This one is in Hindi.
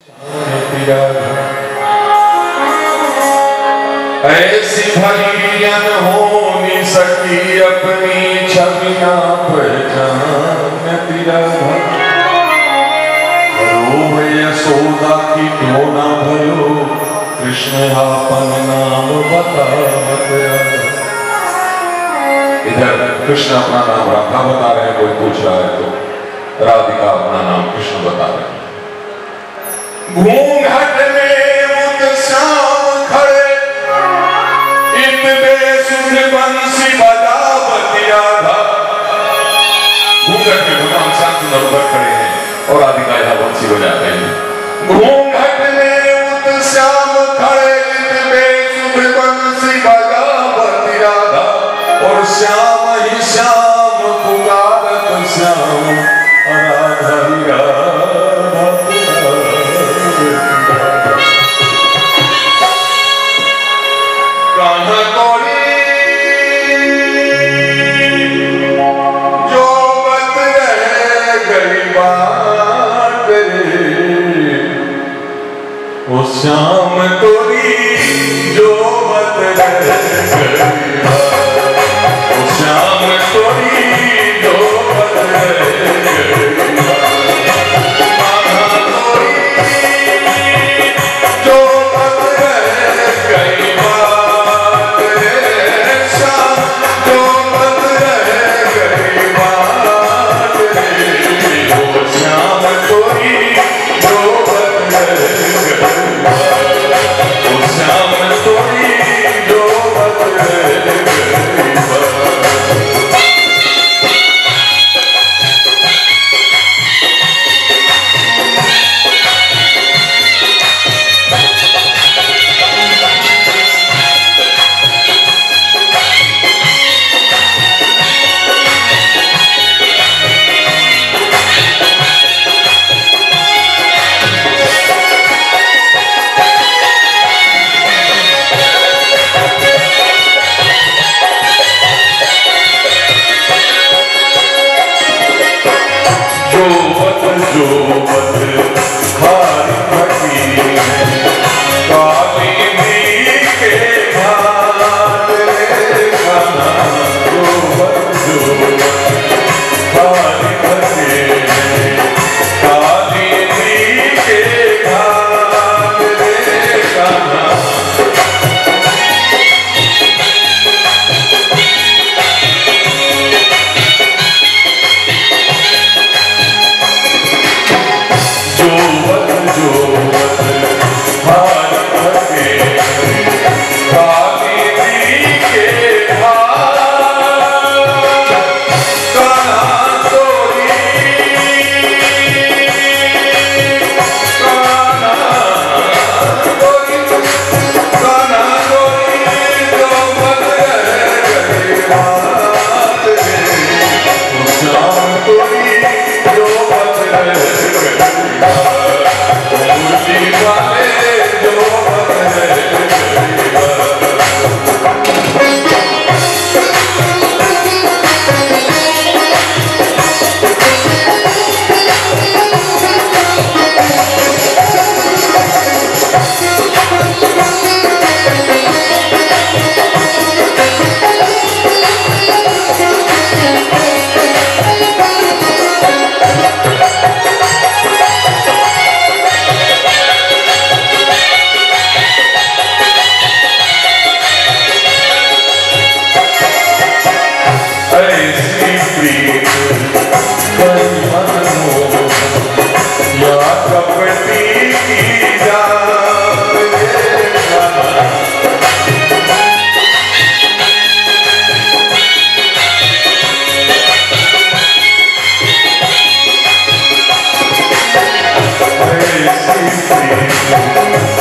ऐसी भलियन हो नहीं सकी अपनी छवि ना पहचान तेरा रो यशोदा की क्यों ना भयो कृष्ण आपन नाम बता। इधर कृष्ण अपना नाम राधा बता रहे हैं, कोई पूछ रहा है तो राधिका अपना नाम कृष्ण बता रहे हैं। घूंघट में मुद श्याम खड़े इत बेसुध बंसी बजावती राधा। घूंघट में भगवान श्याम सुंदर उधर खड़े हैं और राधिका यहां बंसी बजा रहे हैं। घूंघट में मुद श्याम खड़े इत बेसुध बंसी बजावती राधा और श्याम ही श्याम पुकारत श्याम राधा ही राधा। कान्हा कोरी जो बत रहे गई बात रे ओ श्याम तोरी जो बत रहे गई बात ओ श्याम तोरी जो बत रहे गई बात जो बत रहे गई बात रे श्याम जो बत रहे गई बात रे ओ श्याम तोरी जो बत रहे गई बात ओ श्याम तोरी जो बत रहे गई बात। Hey,